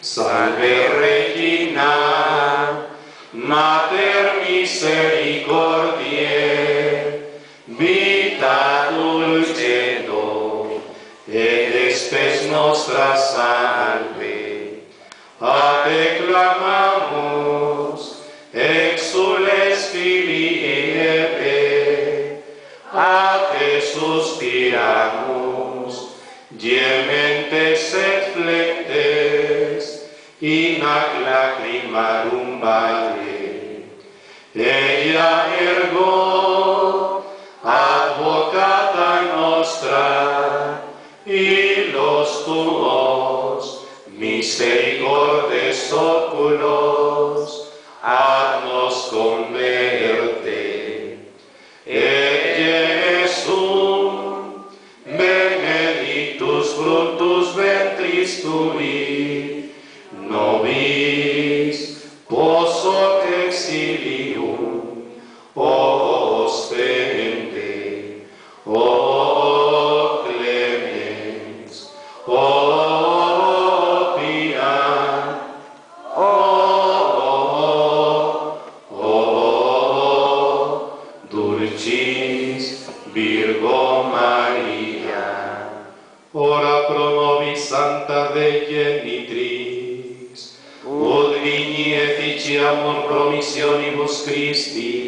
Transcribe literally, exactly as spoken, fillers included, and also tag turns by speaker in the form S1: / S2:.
S1: Salve Regina, Mater misericordiae, vita dulcedo, et spes nostra salve. A te clamamos, exules filii Eve, a te suspiramos, gementes et flectes, in ac lacrimarum valle. Ella ergo, advocata nostra, y los tuos misericordes oculos, haznos converte. Et Jesum, benedictus fructus ventris tui, nobis post hoc exilium ostende. O clemens, o pia, o, o, o dulcis Virgo Maria. Ora pro nobis Sancta Dei Genitris, ut digni efficiamur promissionibus Christi,